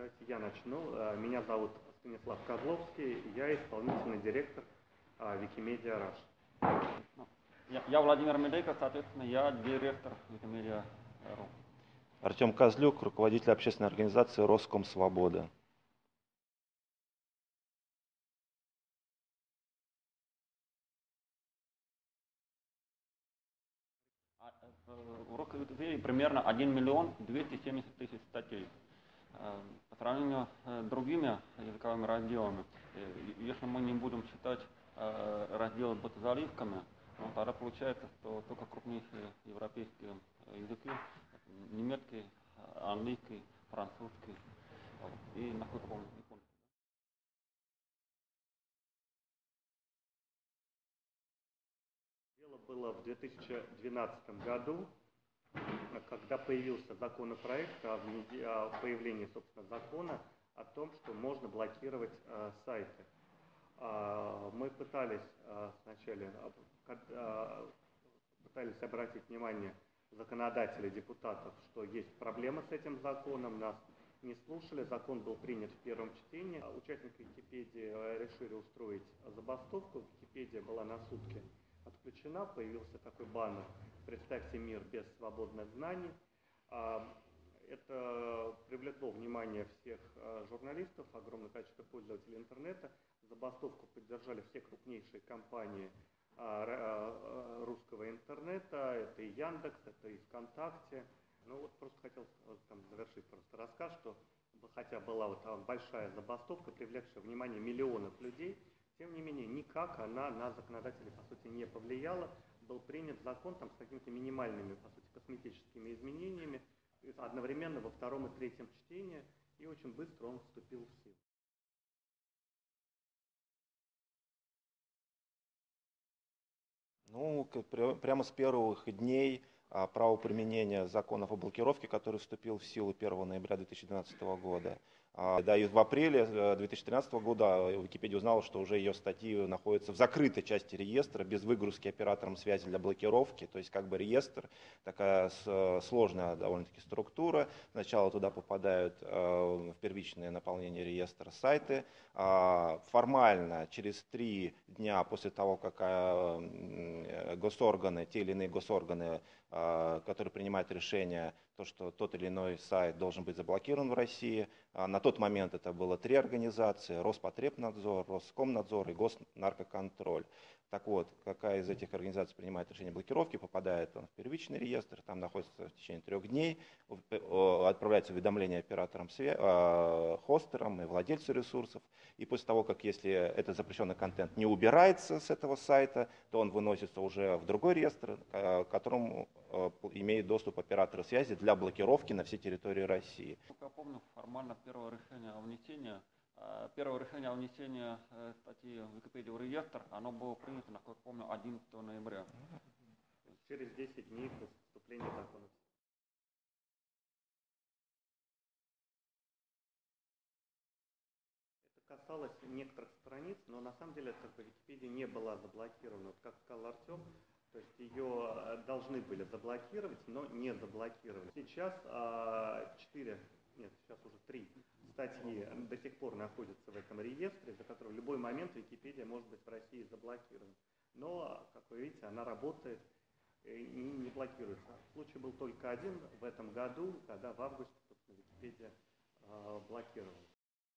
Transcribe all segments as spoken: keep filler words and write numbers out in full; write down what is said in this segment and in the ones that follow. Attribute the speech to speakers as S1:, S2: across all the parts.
S1: Давайте я начну. Меня зовут Станислав Козловский, я исполнительный директор Wikimedia Russia.
S2: Я, я Владимир Медейко, соответственно, я директор Wikimedia.ру.
S3: Артем Козлюк, руководитель общественной организации Роскомсвобода.
S2: В Русской примерно один миллион двести семьдесят тысяч статей. По сравнению с другими языковыми разделами, если мы не будем считать разделы с заливками, ну, тогда получается, что только крупнейшие европейские языки, немецкий, английский, французский и, насколько помню, японский.
S1: Дело было в две тысячи двенадцатом году, когда появился законопроект о появлении, собственно, закона о том, что можно блокировать э, сайты. Э, мы пытались э, сначала э, пытались обратить внимание законодателей, депутатов, что есть проблема с этим законом, нас не слушали, закон был принят в первом чтении. Участники Википедии решили устроить забастовку, Википедия была на сутки отключена, появился такой баннер «Представьте мир без свободных знаний». Это привлекло внимание всех журналистов, огромное количество пользователей интернета. Забастовку поддержали все крупнейшие компании русского интернета, это и Яндекс, это и ВКонтакте. Ну вот просто хотел там завершить просто рассказ, что хотя была вот там большая забастовка, привлекшая внимание миллионов людей, тем не менее никак она на законодателей по сути не повлияла. Был принят закон там с какими-то минимальными, по сути, косметическими изменениями, одновременно во втором и третьем чтении, и очень быстро он вступил в силу.
S3: Ну, прямо с первых дней право применения законов о блокировке, который вступил в силу первого ноября две тысячи двенадцатого года. Да, и в апреле две тысячи тринадцатого года Википедия узнала, что уже ее статьи находятся в закрытой части реестра, без выгрузки оператором связи для блокировки. То есть как бы реестр, такая сложная довольно-таки структура. Сначала туда попадают в первичное наполнение реестра сайты. Формально через три дня после того, как госорганы, те или иные госорганы, которые принимают решение, то, что тот или иной сайт должен быть заблокирован в России. На тот момент это было три организации: Роспотребнадзор, Роскомнадзор и Госнаркоконтроль. Так вот, какая из этих организаций принимает решение блокировки, попадает он в первичный реестр, там находится в течение трех дней, отправляется уведомление операторам, хостерам и владельцу ресурсов. И после того, как если этот запрещенный контент не убирается с этого сайта, то он выносится уже в другой реестр, к которому имеет доступ операторы связи для блокировки на всей территории России.
S2: Я помню, формально первое решение о внесении, первое решение о внесении статьи в Википедию в реестр, оно было принято, насколько помню, одиннадцатого ноября.
S1: Через десять дней после вступления закона. Это касалось некоторых страниц, но на самом деле это Википедия не была заблокирована. Вот как сказал Артем, то есть ее должны были заблокировать, но не заблокировали. Сейчас четыре, нет, сейчас уже три статьи до сих пор находятся в этом реестре, за которым в любой момент Википедия может быть в России заблокирована. Но, как вы видите, она работает и не блокируется. Случай был только один в этом году, когда в августе, собственно, Википедия блокировалась.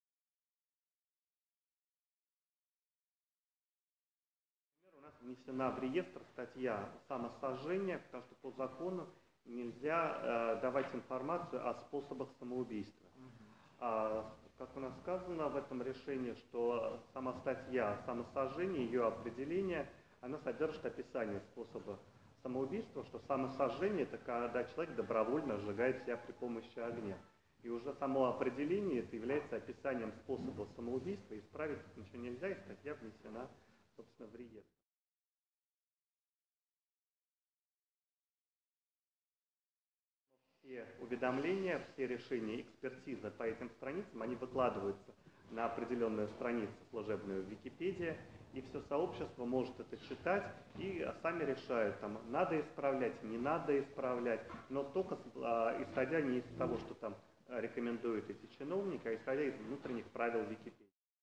S1: Внесена в реестр статья самосожжения, потому что по закону нельзя э, давать информацию о способах самоубийства. А, как у нас сказано в этом решении, что сама статья самосожжения, ее определение, она содержит описание способа самоубийства, что самосожжение – это когда человек добровольно сжигает себя при помощи огня. И уже само определение это является описанием способа самоубийства, исправить ничего нельзя, и статья внесена, собственно, в реестр. Все уведомления, все решения, экспертиза по этим страницам, они выкладываются на определенную страницу служебную в Википедии, и все сообщество может это читать и сами решают, там, надо исправлять, не надо исправлять, но только исходя не из того, что там рекомендуют эти чиновники, а исходя из внутренних правил Википедии.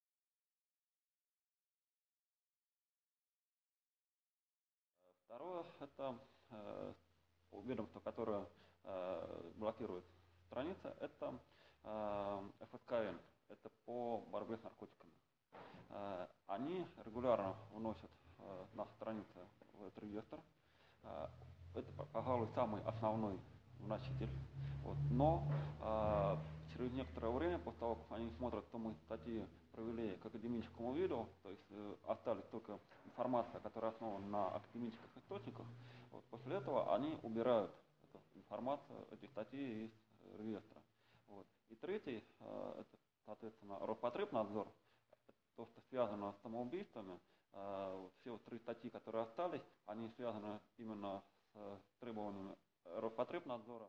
S2: Второе – это э, ведомство, которое э, блокирует страницы, это э, эф эс ка эн, это по борьбе с наркотиками. Э, они регулярно вносят э, на страницы в этот реестр. Э, это, пожалуй, самый основной вноситель. Вот. Но э, через некоторое время, после того, как они смотрят, что мы статьи провели к академическому виду, то есть э, остались только информация, которая основана на академических источниках, вот, после этого они убирают эту информацию, эти статьи из э, реестра. Вот. И третий, э, это, соответственно, Роспотребнадзор, то, что связано с самоубийствами. Э, вот, все вот три статьи, которые остались, они связаны именно с э, требованиями Роспотребнадзора.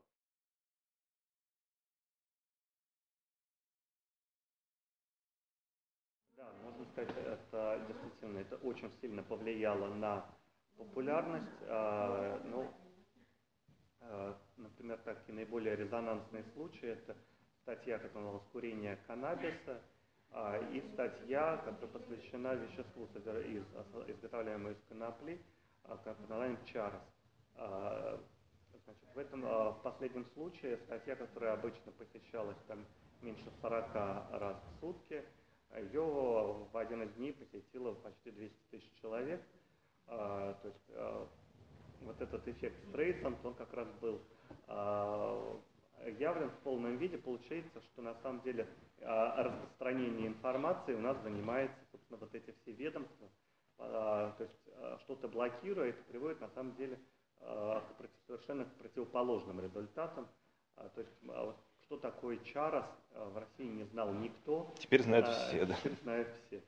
S1: Да, можно сказать, это действительно это очень сильно повлияло на популярность. Э, ну, э, например, такие наиболее резонансные случаи — это статья, которая называлась «Курение каннабиса», э, и статья, которая посвящена веществу, из, изготовляемому из конопли, э, под названием «Чарос». Э, значит, в этом э, в последнем случае статья, которая обычно посещалась там меньше сорока раз в сутки, ее в один из дней посетило почти двести тысяч человек. А, то есть а, вот этот эффект Стрейсанд, он как раз был а, явлен в полном виде. Получается, что на самом деле а, распространение информации у нас занимается, собственно, вот эти все ведомства. А, то есть а, что-то блокируя, это приводит на самом деле а, к против, совершенно к противоположным результатам. А, то есть а, вот, что такое Чарос, в России не знал никто.
S3: Теперь знают
S1: а,
S3: все, да.
S1: Теперь знают все.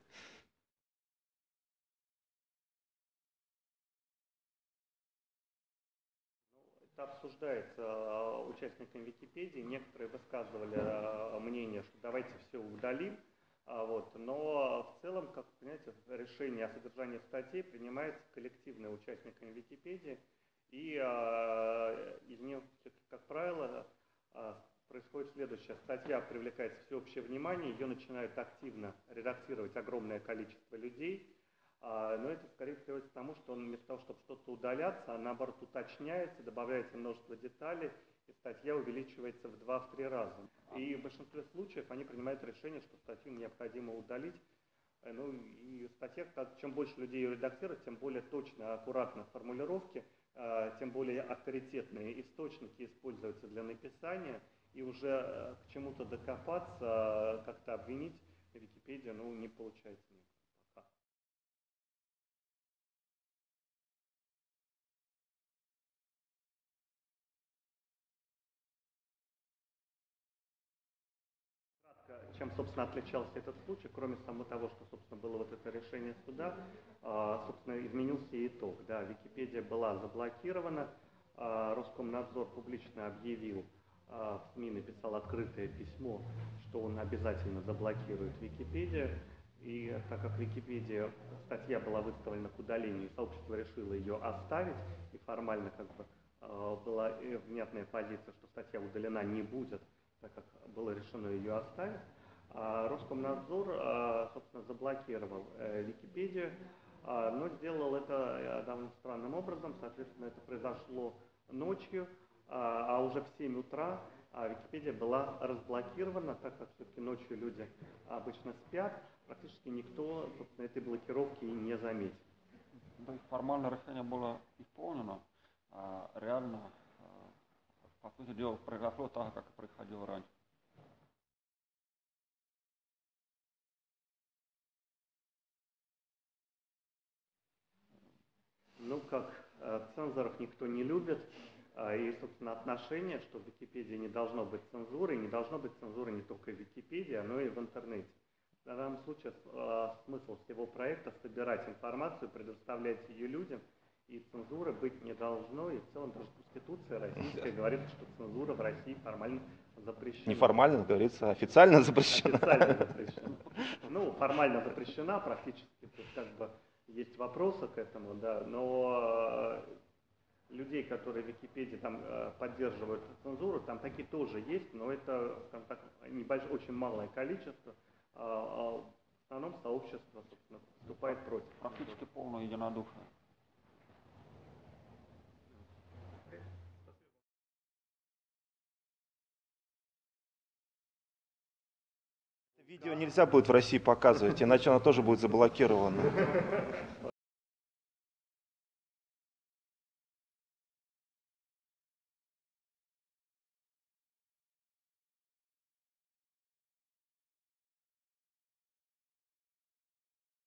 S1: Это обсуждается участниками Википедии. Некоторые высказывали мнение, что давайте все удалим. Вот. Но в целом, как вы понимаете, решение о содержании статей принимается коллективно участниками Википедии. И из нее, как правило, происходит следующее. Статья привлекает всеобщее внимание, ее начинают активно редактировать огромное количество людей, но это скорее приводит к тому, что он вместо того, чтобы что-то удаляться, а наоборот уточняется, добавляется множество деталей, и статья увеличивается в два-три раза. И в большинстве случаев они принимают решение, что статью необходимо удалить. Ну и статья, чем больше людей ее редактируют, тем более точно, аккуратно формулировки, тем более авторитетные источники используются для написания. И уже к чему-то докопаться, как-то обвинить Википедию, ну, не получается пока. Кратко, чем, собственно, отличался этот случай, кроме самого того, что, собственно, было вот это решение суда, собственно, изменился и итог. Да, Википедия была заблокирована, Роскомнадзор публично объявил, в СМИ написал открытое письмо, что он обязательно заблокирует Википедию. И так как Википедия, статья была выставлена к удалению, сообщество решило ее оставить, и формально как бы была внятная позиция, что статья удалена не будет, так как было решено ее оставить. А Роскомнадзор, собственно, заблокировал Википедию, но сделал это довольно странным образом. Соответственно, это произошло ночью, а уже в семь утра Википедия была разблокирована, так как все-таки ночью люди обычно спят, практически никто, собственно, этой блокировки не заметил.
S2: Да, формальное решение было исполнено, а реально, по сути дела, произошло так, как и происходило раньше.
S1: Ну, как цензоров никто не любит. И, собственно, отношение, что в Википедии не должно быть цензуры, не должно быть цензуры не только в Википедии, но и в интернете. В данном случае смысл всего проекта — собирать информацию, предоставлять ее людям, и цензуры быть не должно. И в целом даже Конституция российская говорит, что цензура в России формально запрещена.
S3: Неформально, говорится, официально запрещена.
S1: Официально запрещена. Ну, формально запрещена, практически тут как бы есть вопросы к этому, да, но людей, которые в Википедии там э, поддерживают цензуру, там такие тоже есть, но это, скажем так, небольшое, очень малое количество. А, а в основном сообщество, собственно, выступает против.
S2: Практически полное единодушие.
S3: Видео нельзя будет в России показывать, иначе оно тоже будет заблокировано.